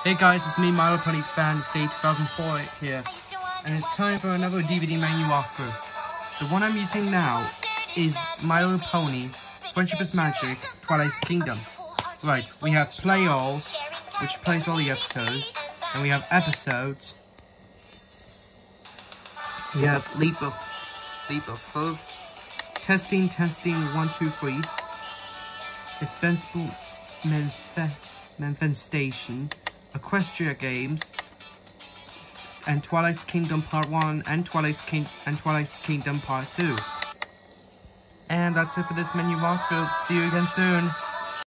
Hey guys, it's me, My Little Pony Fan, it's day 2004 here, and it's time for another DVD menu walkthrough. The one I'm using now is My Little Pony, Friendship is Magic, Twilight Kingdom. Right, we have Play All, which plays all the episodes, and we have Episodes. We have Leap of Faith, Testing, 1, 2, 3, Dispensable Manifestation, Equestria Games, and Twilight Kingdom Part 1 and Twilight Kingdom Part 2. And that's it for this menu walkthrough. See you again soon.